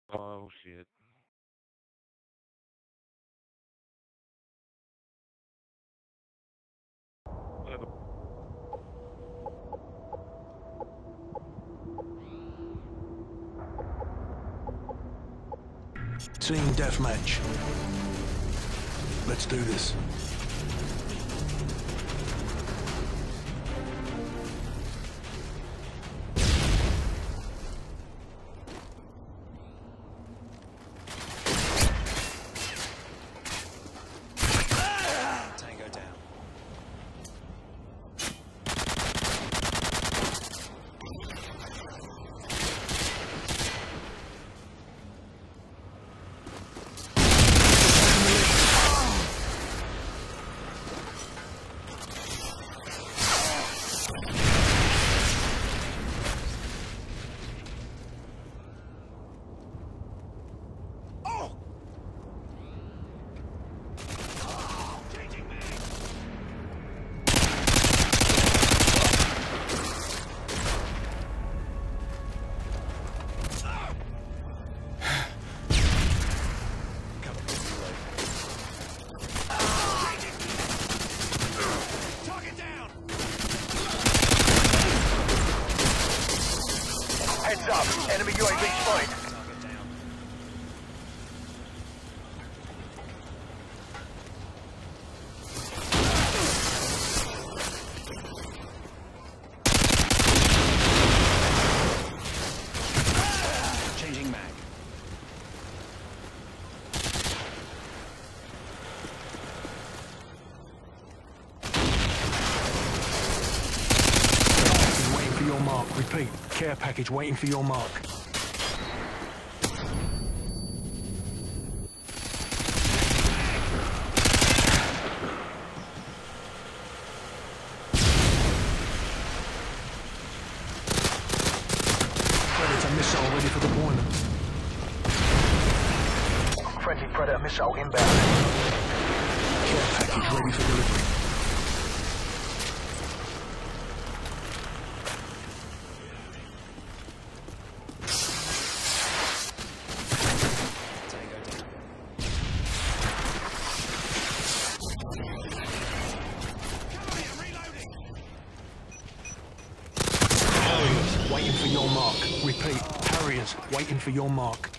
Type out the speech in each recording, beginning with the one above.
Oh shit. Team deathmatch. Let's do this. Tango down. Heads up, enemy UAV spotted. Target down. Changing mag. Waiting for your mark. Repeat. Care package waiting for your mark. Predator missile ready for deployment. Friendly Predator missile inbound. Care package ready for delivery. Tango down. Harriers waiting for your mark. Repeat. Harriers waiting for your mark.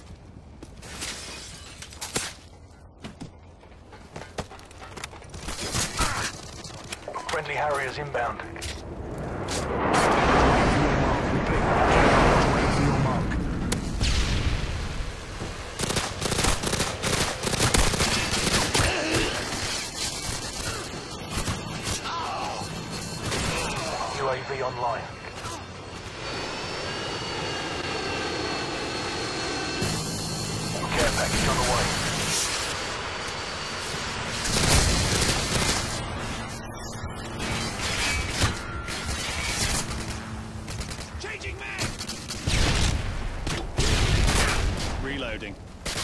Friendly Harriers inbound. Repeat. Waiting for your mark. UAV online. Care package on the way. Changing mag. Reloading.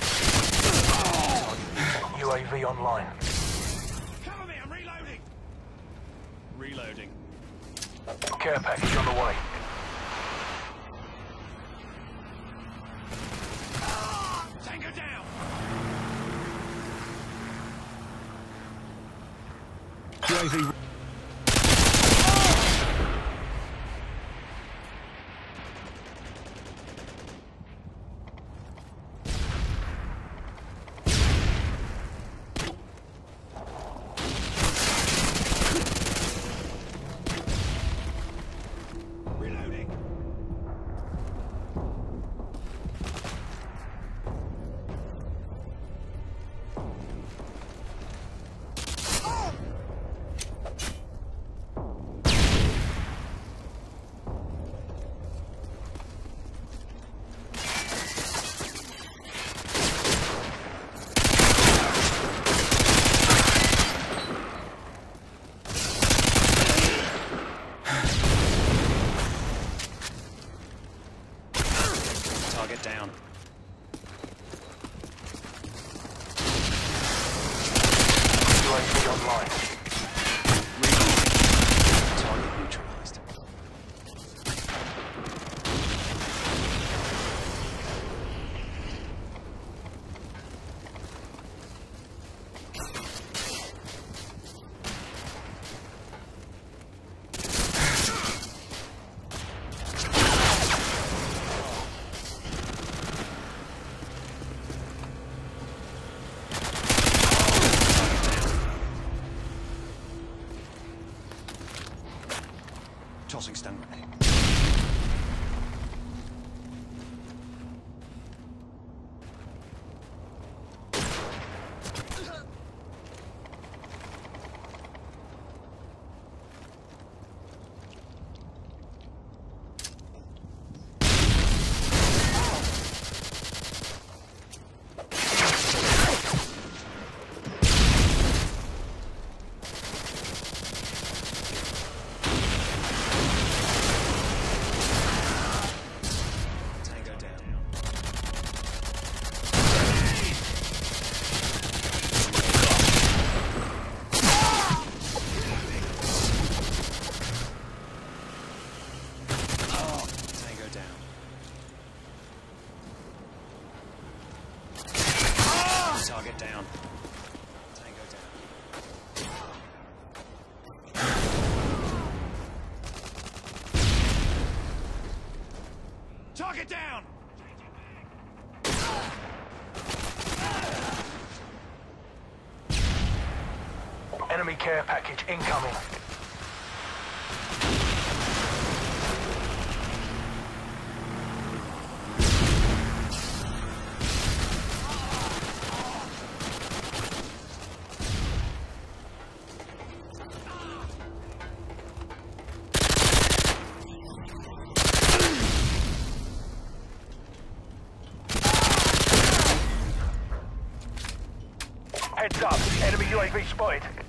UAV online. Cover me, I'm reloading. Reloading. Care package on the way. Tango down. UAV. Reloading. Target down. UAV online. Reloading. Target neutralized. Target down. Tango down. Target down! Enemy care package incoming. Heads up, enemy UAV spotted.